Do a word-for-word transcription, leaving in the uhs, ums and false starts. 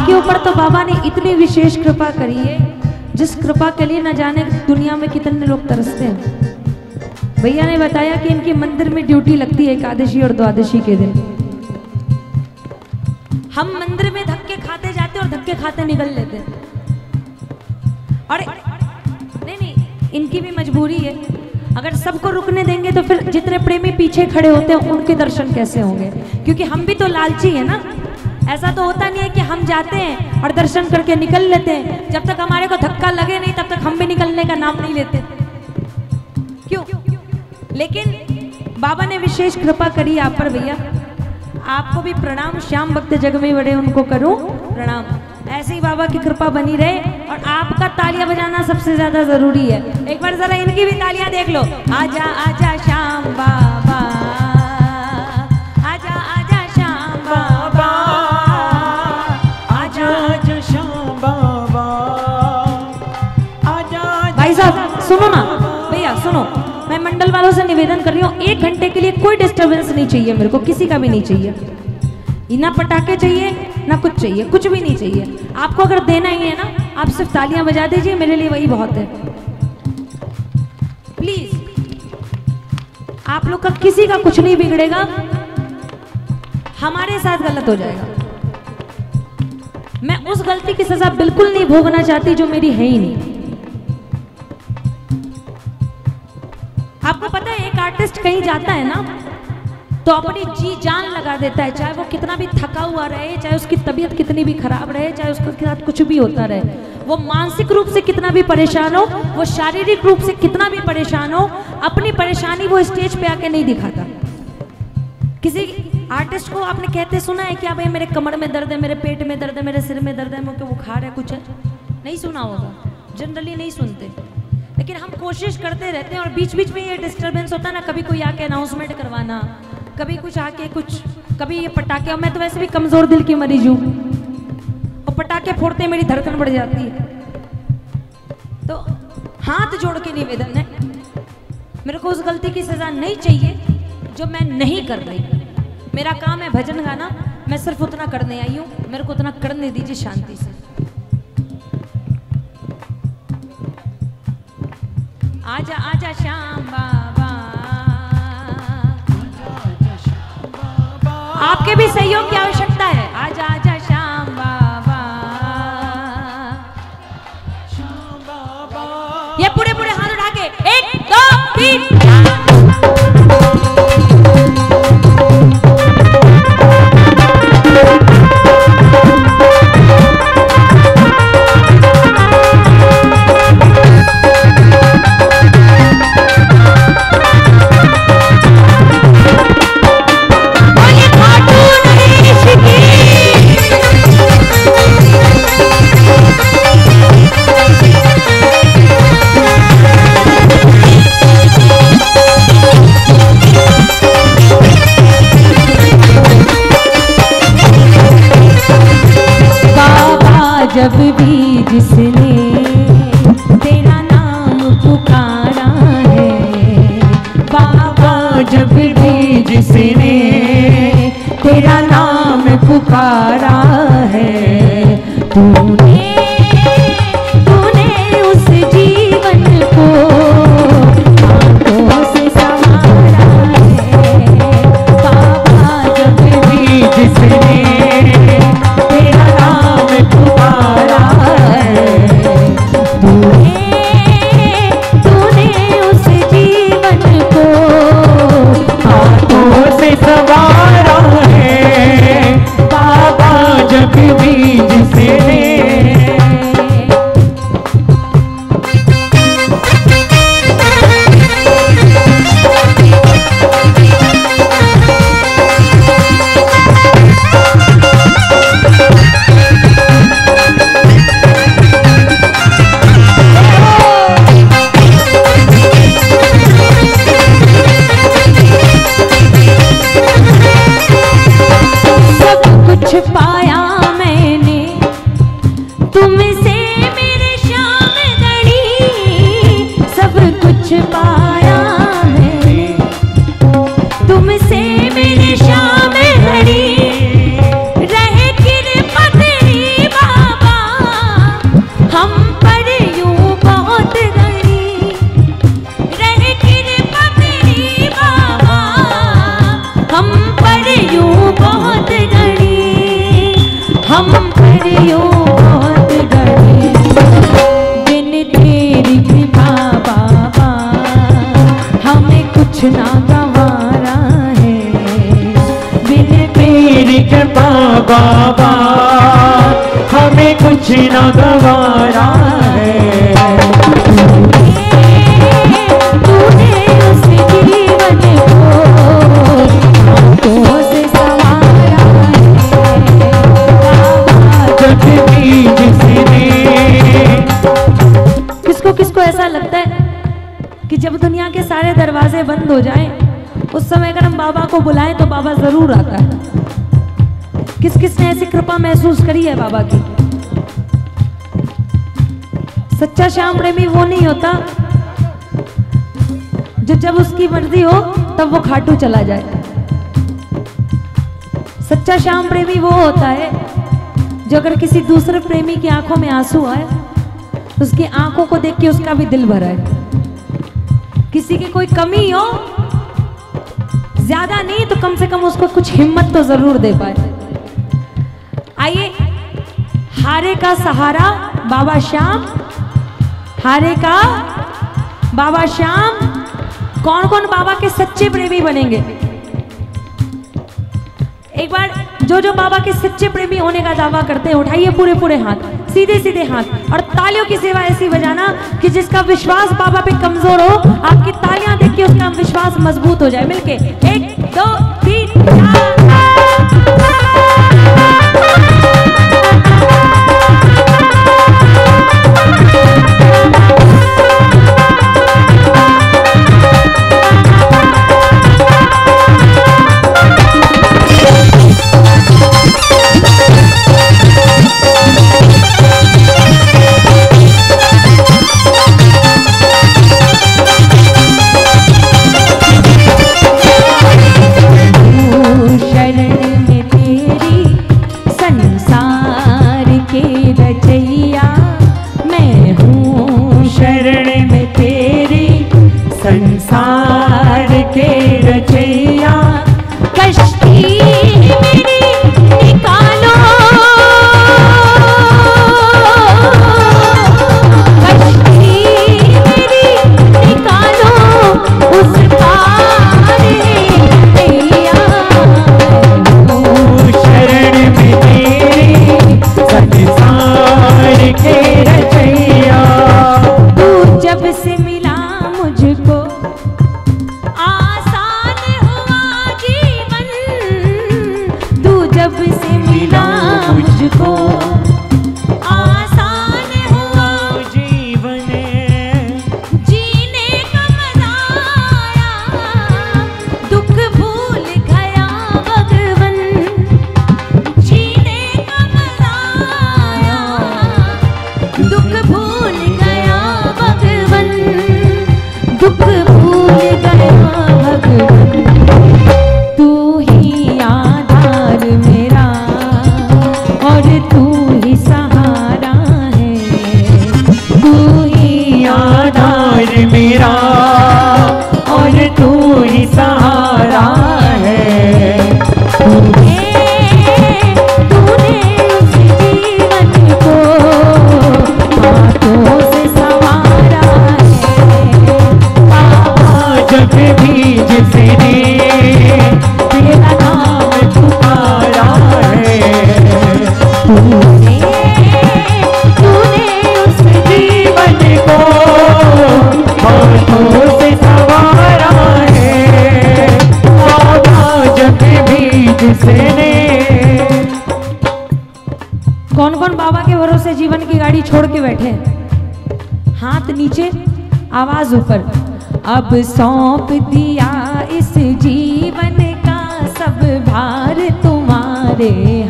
आपके ऊपर तो बाबा ने इतनी विशेष कृपा करी है, जिस कृपा के लिए न जाने दुनिया में कितने लोग तरसते हैं। भैया ने बताया कि इनके मंदिर में ड्यूटी लगती है एकादशी और द्वादशी के दिन। हम मंदिर में धक्के खाते जाते और धक्के खाते निकल लेते। और नहीं नहीं, इनकी भी मजबूरी है। अगर सबको रुकने देंगे तो फिर जितने प्रेमी पीछे खड़े होते हैं उनके दर्शन कैसे होंगे? क्योंकि हम भी तो लालची है ना। ऐसा तो होता नहीं है कि हम जाते हैं और दर्शन करके निकल लेते हैं, जब तक हमारे को धक्का लगे नहीं तब तक हम भी निकलने का नाम नहीं लेते। क्यों? लेकिन बाबा ने विशेष कृपा करी आप पर भैया। आपको भी प्रणाम। श्याम भक्त जग में बड़े, उनको करूं प्रणाम। ऐसे ही बाबा की कृपा बनी रहे और आपका तालियां बजाना सबसे ज्यादा जरूरी है। एक बार जरा इनकी भी तालियां देख लो। आजा आजा श्याम बाबा, आजा आजा श्याम बाबा, आजा आजा श्याम बाबा, आजा। भाई साहब सुनो ना, भैया सुनो, मैं मंडल वालों से निवेदन कर रही हूँ, एक घंटे के लिए कोई डिस्टरबेंस नहीं चाहिए मेरे को, किसी का भी नहीं चाहिए। ना पटाखे चाहिए ना कुछ चाहिए, कुछ भी नहीं चाहिए। आपको अगर देना ही है ना, आप सिर्फ तालियां बजा दीजिए, मेरे लिए वही बहुत है। प्लीज, आप लोग का किसी का कुछ नहीं बिगड़ेगा, हमारे साथ गलत हो जाएगा। मैं उस गलती की सजा बिल्कुल नहीं भोगना चाहती जो मेरी है ही नहीं। आपको पता है एक आर्टिस्ट कहीं जाता है ना तो अपनी जी जान लगा देता है, चाहे वो कितना भी थका हुआ रहे, चाहे उसकी तबीयत कितनी भी खराब रहे, चाहे उसके साथ कुछ भी होता रहे, वो मानसिक रूप से कितना भी परेशान हो, वो शारीरिक रूप से कितना भी परेशान हो, अपनी परेशानी वो स्टेज पे आके नहीं दिखाता। किसी आर्टिस्ट को आपने कहते सुना है क्या, भाई मेरे कमर में दर्द है, मेरे पेट में दर्द है, मेरे सिर में दर्द है, मुझे बुखार है, कुछ है? नहीं सुना होगा, जनरली नहीं सुनते। लेकिन हम कोशिश करते रहते हैं और बीच बीच में ये डिस्टरबेंस होता है ना, कभी कोई आके अनाउंसमेंट करवाना, कभी कुछ आके कुछ, कभी ये पटाखे। और मैं तो वैसे भी कमजोर दिल की मरीज हूँ, और पटाखे फोड़ते मेरी धड़कन बढ़ जाती है। तो हाथ जोड़ के निवेदन है, मेरे को उस गलती की सजा नहीं चाहिए जो मैं नहीं कर रही। मेरा काम है भजन गाना, मैं सिर्फ उतना करने आई हूँ, मेरे को उतना करने दीजिए शांति से। आजा आजा श्याम बाबा, आपके भी सहयोग की आवश्यकता है। आजा आजा श्याम बाबा, श्याम बाबा। ये पूरे पूरे हाथ उठा के एक दो तीन। जब भी जिसने तेरा नाम पुकारा है बाबा, जब भी जिसने तेरा नाम पुकारा है, तूने तूने उस जीवन को आंखों से संवारा है बाबा, जब भी जिसने तेरा नाम पुकारा है, तूने तूने उस जीवन को हाथों से संवारा है बाबा, जब भी जिसने। पाया मैंने हम पर यूं बहुत गरीब, बिन तेरी कृपा बाबा हमें कुछ ना गवारा है, बिन तेरी कृपा बाबा हमें कुछ न गवारा है। तूने उस जीवन को हाथों से संवारा है बाबा। जब बीज से किसको किसको ऐसा लगता है कि जब दुनिया के सारे दरवाजे बंद हो जाएं, उस समय अगर हम बाबा को बुलाएं तो बाबा जरूर आता है? किस किस ने ऐसी कृपा महसूस करी है बाबा की? सच्चा श्याम प्रेमी वो नहीं होता जो जब उसकी मर्जी हो तब वो खाटू चला जाए। सच्चा श्याम प्रेमी वो होता है जो अगर किसी दूसरे प्रेमी की आंखों में आंसू आए तो उसकी आंखों को देख के उसका भी दिल भरा है। किसी की कोई कमी हो, ज्यादा नहीं तो कम से कम उसको कुछ हिम्मत तो जरूर दे पाए। आइए, हारे का सहारा बाबा श्याम, हारे का बाबा श्याम। कौन कौन बाबा के सच्चे प्रेमी बनेंगे? एक बार जो जो बाबा के सच्चे प्रेमी होने का दावा करते हैं उठाइए पूरे पूरे हाथ, सीधे सीधे हाथ, और तालियों की सेवा ऐसी बजाना कि जिसका विश्वास बाबा पे कमजोर हो, आपकी तालियां देख के उसका विश्वास मजबूत हो जाए। मिलके एक दो तीन चार। संसार के रचैया, कश्ती मेरी निकालो, कश्ती मेरी निकालो उस पार नैया। शरण में तेरी संसार के रचैया। तू जब से मिला मुझको आसान हुआ जीवन, तू जब से मिला मुझको आसान हुआ जीवन, जीने का मजा आया, दुख भूल गया भगवन, जीने का मजा आया, दुख भूल गया भगवन, दुख भूल गया भगवन। तू ही आधार मेरा और तू ही सहारा है, तू ही आधार मेरा और तू ही सहारा है। तूने तूने उस जीवन को हाथों से संवारा है बाबा। जब भी जिसने तेरा नाम पुकारा है, तूने तूने उस जीवन को हाथों से संवारा है बाबा। जब भी जिसने कौन कौन बाबा के भरोसे जीवन की गाड़ी छोड़ के बैठे हैं? हाथ नीचे, आवाज ऊपर। अब सौंप दिया इस जीवन का सब भार तुम्हारे